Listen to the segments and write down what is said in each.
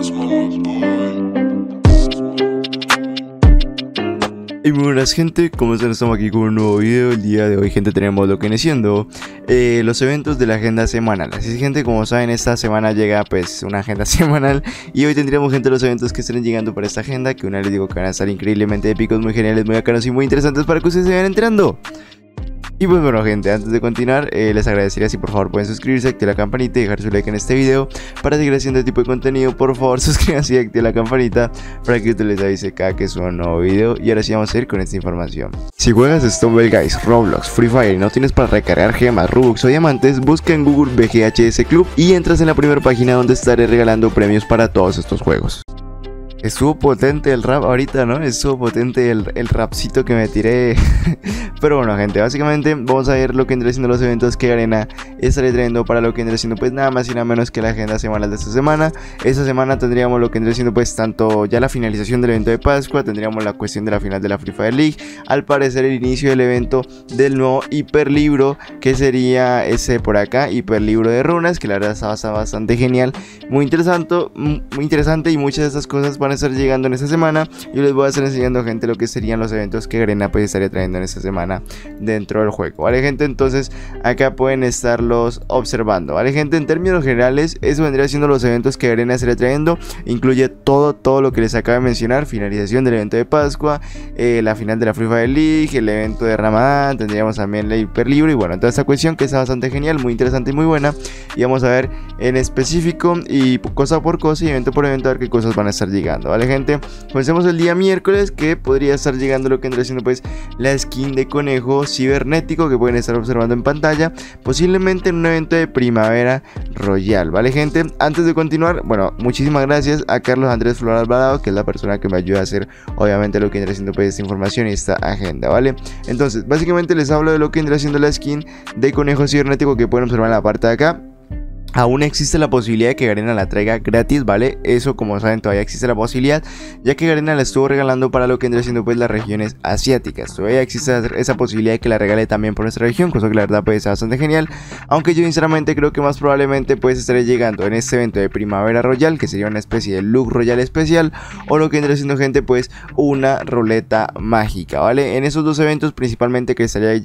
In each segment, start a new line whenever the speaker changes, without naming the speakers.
Y muy buenas gente, como están, estamos aquí con un nuevo video. El día de hoy gente tenemos lo que viene siendo los eventos de la agenda semanal. Así es gente, como saben esta semana llega pues una agenda semanal. Y hoy tendríamos gente los eventos que estén llegando para esta agenda, que una les digo que van a estar increíblemente épicos, muy geniales, muy bacanos y muy interesantes para que ustedes se vayan enterando. Y pues bueno gente, antes de continuar les agradecería si por favor pueden suscribirse, activar la campanita y dejar su like en este video para seguir haciendo este tipo de contenido. Por favor suscríbanse y activen la campanita para que ustedes les avise cada que suba un nuevo video. Y ahora sí vamos a ir con esta información. Si juegas Stumble Guys, Roblox, Free Fire y no tienes para recargar gemas, Robux o diamantes, busca en Google BGHS Club y entras en la primera página donde estaré regalando premios para todos estos juegos. Estuvo potente el rap ahorita, ¿no? Estuvo potente el rapcito que me tiré. Pero bueno gente, básicamente vamos a ver lo que vendrá siendo los eventos que Garena estaré trayendo para lo que vendrá siendo pues nada más y nada menos que la agenda semanal de esta semana. Esta semana tendríamos lo que vendrá siendo pues tanto ya la finalización del evento de Pascua, tendríamos la cuestión de la final de la Free Fire League, al parecer el inicio del evento del nuevo hiperlibro que sería ese por acá, hiperlibro de runas, que la verdad está bastante genial, muy interesante y muchas de estas cosas van a estar llegando en esta semana. Yo les voy a estar enseñando gente lo que serían los eventos que Garena pues estaría trayendo en esta semana dentro del juego, vale gente. Entonces acá pueden estarlos observando, vale gente. En términos generales eso vendría siendo los eventos que Garena estaría trayendo, incluye todo lo que les acabo de mencionar: finalización del evento de Pascua, la final de la Free Fire League, el evento de Ramadán, tendríamos también el hiperlibro y bueno, toda esta cuestión que está bastante genial, muy interesante y muy buena. Y vamos a ver en específico y cosa por cosa y evento por evento a ver qué cosas van a estar llegando, vale gente. Comencemos el día miércoles, que podría estar llegando lo que vendría siendo pues la skin de conejo cibernético que pueden estar observando en pantalla, posiblemente en un evento de primavera royal, vale gente. Antes de continuar, bueno, muchísimas gracias a Carlos Andrés Flor Alvarado, que es la persona que me ayuda a hacer obviamente lo que vendría siendo pues esta información y esta agenda, vale. Entonces básicamente les hablo de lo que vendría siendo la skin de conejo cibernético que pueden observar en la parte de acá. Aún existe la posibilidad de que Garena la traiga gratis, ¿vale? Eso, como saben, todavía existe la posibilidad, ya que Garena la estuvo regalando para lo que vendría siendo pues las regiones asiáticas. Todavía existe esa posibilidad de que la regale también por nuestra región, cosa que la verdad puede ser bastante genial. Aunque yo sinceramente creo que más probablemente pues estaré llegando en este evento de Primavera Royal, que sería una especie de look royal especial, o lo que vendría siendo gente pues una ruleta mágica, ¿vale? En esos dos eventos principalmente que estaría,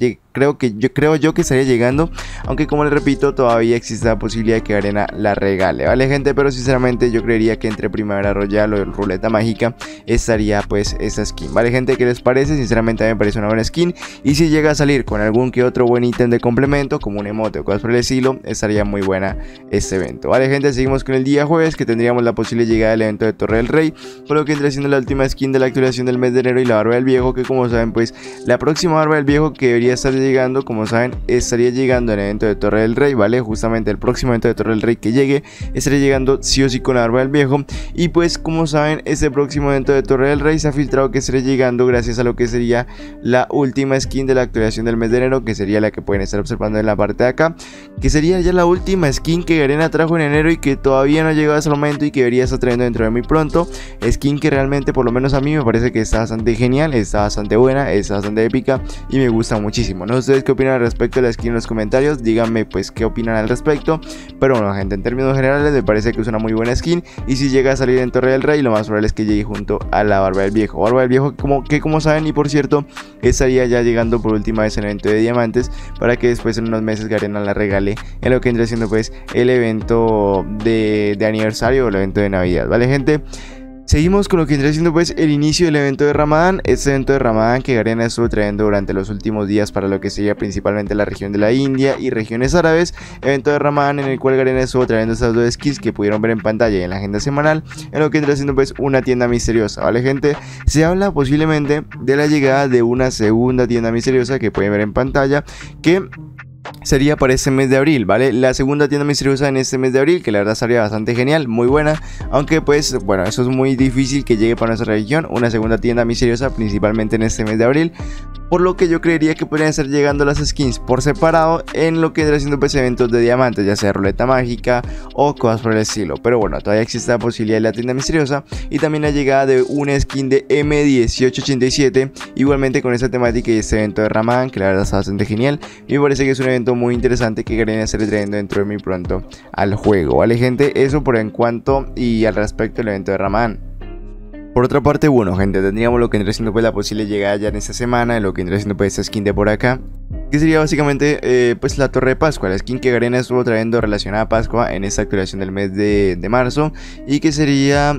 creo yo que estaría llegando, aunque como les repito, todavía existe la posibilidad de que Garena la regale, vale gente. Pero sinceramente yo creería que entre Primavera Royal o ruleta mágica estaría pues esa skin, vale gente. ¿Qué les parece? Sinceramente a mí me parece una buena skin, y si llega a salir con algún que otro buen ítem de complemento como un emote o cosas por el estilo, estaría muy buena este evento, vale gente. Seguimos con el día jueves, que tendríamos la posible llegada del evento de Torre del Rey, por lo que entra siendo la última skin de la actualización del mes de enero, y la barba del viejo, que como saben pues la próxima barba del viejo que debería estar llegando, como saben, estaría llegando en el evento de Torre del Rey, vale. Justamente el próximo evento de Torre del Rey que llegue estaría llegando sí o sí con la barba del viejo, y pues como saben este próximo evento de Torre del Rey se ha filtrado que estaría llegando gracias a lo que sería la última skin de la actualización del mes de enero, que sería la que pueden estar observando en la parte de acá, que sería ya la última skin que Garena trajo en enero y que todavía no ha llegado hasta el momento y que debería estar trayendo dentro de muy pronto. Skin que realmente, por lo menos a mí, me parece que está bastante genial, está bastante buena, está bastante épica y me gusta muchísimo. No sé ustedes qué opinan al respecto de la skin en los comentarios, díganme pues qué opinan al respecto. Pero bueno gente, en términos generales me parece que es una muy buena skin, y si llega a salir en Torre del Rey lo más probable es que llegue junto a la barba del viejo. Barba del viejo como saben, y por cierto estaría ya llegando por última vez en el evento de diamantes, para que después en unos meses Garena la regale en lo que vendría siendo pues el evento de aniversario o el evento de Navidad, vale gente. Seguimos con lo que vendría siendo pues el inicio del evento de Ramadán. Este evento de Ramadán que Garena estuvo trayendo durante los últimos días para lo que sería principalmente la región de la India y regiones árabes. Evento de Ramadán en el cual Garena estuvo trayendo estas dos skins que pudieron ver en pantalla y en la agenda semanal, en lo que vendría siendo pues una tienda misteriosa, vale gente. Se habla posiblemente de la llegada de una segunda tienda misteriosa que pueden ver en pantalla, que sería para este mes de abril, ¿vale? La segunda tienda misteriosa en este mes de abril, que la verdad sería bastante genial, muy buena. Aunque pues, bueno, eso es muy difícil que llegue para nuestra región, una segunda tienda misteriosa, principalmente en este mes de abril. por lo que yo creería que podrían estar llegando las skins por separado en lo que vendrá siendo pues eventos de diamantes, ya sea ruleta mágica o cosas por el estilo. Pero bueno, todavía existe la posibilidad de la tienda misteriosa y también la llegada de una skin de M1887, igualmente con esta temática y este evento de Ramadán, que la verdad está bastante genial. Y me parece que es un evento muy interesante que Garena estaré trayendo dentro de muy pronto al juego. Vale gente, eso por en cuanto y al respecto del evento de Ramadán. Por otra parte, bueno gente, tendríamos lo que vendría siendo pues la posible llegada ya en esta semana de lo que vendría siendo pues esta skin de por acá, que sería básicamente pues la Torre de Pascua, la skin que Garena estuvo trayendo relacionada a Pascua en esta actualización del mes de marzo, y que sería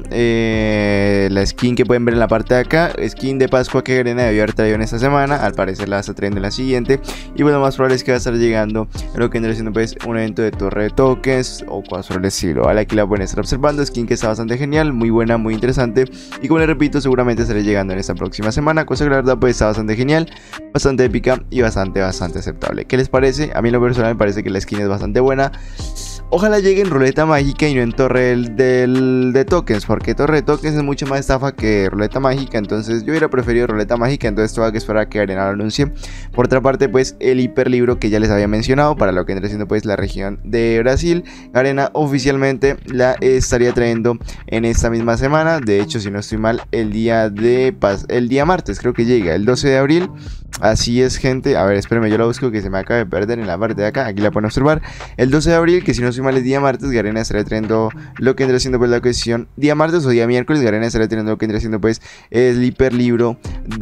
la skin que pueden ver en la parte de acá, skin de Pascua que Garena debió haber traído en esta semana, al parecer la está trayendo en la siguiente, y bueno, lo más probable es que va a estar llegando en lo que vendría siendo pues un evento de Torre de Tokens o cosas por el estilo. Vale, aquí la pueden estar observando, skin que está bastante genial, muy buena, muy interesante, y como les repito, seguramente estaré llegando en esta próxima semana, cosa que la verdad pues está bastante genial, bastante épica y bastante aceptable. ¿Qué les parece? A mí en lo personal me parece que la skin es bastante buena. Ojalá llegue en ruleta mágica y no en torre de tokens, porque torre de tokens es mucho más estafa que ruleta mágica, entonces yo hubiera preferido ruleta mágica, entonces tengo que esperar a que Garena lo anuncie. Por otra parte, pues el hiperlibro que ya les había mencionado, para lo que vendrá siendo pues la región de Brasil, Garena oficialmente la estaría trayendo en esta misma semana. De hecho, si no estoy mal, el día martes creo que llega, el 12 de abril. Así es gente, a ver, espérenme, yo la busco que se me acaba de perder en la parte de acá, aquí la pueden observar. El 12 de abril, que si no estoy mal es día martes, Garena estará trayendo lo que vendrá siendo pues la cuestión, día martes o día miércoles, Garena estará trayendo lo que vendrá siendo pues el hiperlibro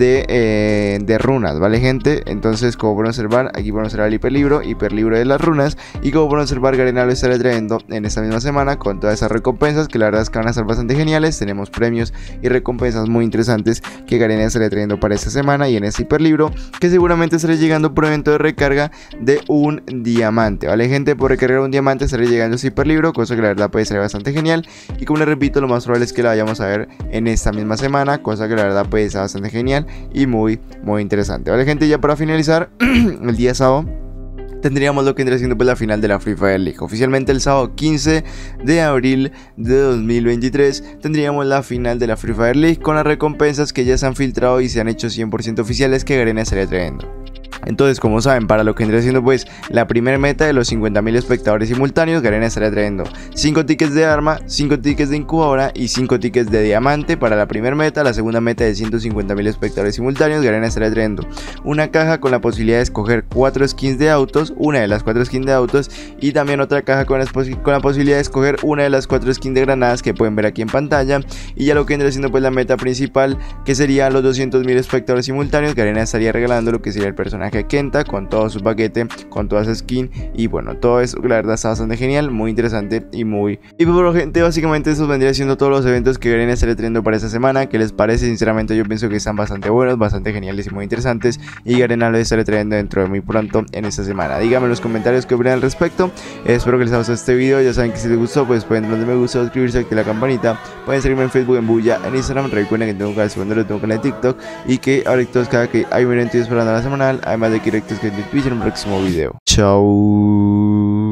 de runas, ¿vale gente? Entonces, como pueden observar, aquí pueden observar el hiperlibro de las runas, y como pueden observar, Garena lo estará trayendo en esta misma semana con todas esas recompensas, que la verdad es que van a estar bastante geniales. Tenemos premios y recompensas muy interesantes que Garena estará trayendo para esta semana y en este hiperlibro, que seguramente estaré llegando por evento de recarga de un diamante, ¿vale gente? Por recargar un diamante estaré llegando a este hiperlibro, cosa que la verdad puede ser bastante genial, y como les repito, lo más probable es que la vayamos a ver en esta misma semana, cosa que la verdad puede ser bastante genial y muy interesante, ¿vale gente? Ya para finalizar, el día sábado tendríamos lo que vendría siendo pues la final de la Free Fire League. Oficialmente el sábado 15 de abril de 2023 tendríamos la final de la Free Fire League con las recompensas que ya se han filtrado y se han hecho 100% oficiales que Garena estaría trayendo. Entonces, como saben, para lo que vendría siendo pues la primera meta de los 50.000 espectadores simultáneos, Garena estará trayendo 5 tickets de arma, 5 tickets de incubadora y 5 tickets de diamante para la primera meta. La segunda meta de 150.000 espectadores simultáneos, Garena estará trayendo una caja con la posibilidad de escoger 4 skins de autos, una de las 4 skins de autos, y también otra caja con la posibilidad de escoger una de las 4 skins de granadas que pueden ver aquí en pantalla. Y ya lo que vendría siendo pues la meta principal, que sería los 200.000 espectadores simultáneos, Garena estaría regalando lo que sería el personaje Kenta con todo su paquete, con toda su skin, y bueno, todo eso la verdad está bastante genial, muy interesante y muy... Y pues bueno gente, básicamente eso vendría siendo todos los eventos que Garena estaré teniendo para esta semana. ¿Qué les parece? Sinceramente yo pienso que están bastante buenos, bastante geniales y muy interesantes, y Garena lo estaré trayendo dentro de muy pronto en esta semana. Díganme en los comentarios qué opinan al respecto. Espero que les haya gustado este video. Ya saben que si les gustó pues pueden darle me gusta, suscribirse, activar la campanita, pueden seguirme en Facebook, en Bulla, en Instagram. Recuerden que tengo un canal segundo, tengo un canal de TikTok, y que ahora todos cada que hay un evento esperando a la semanal, además de que directos que en Twitch en un próximo video. Chao.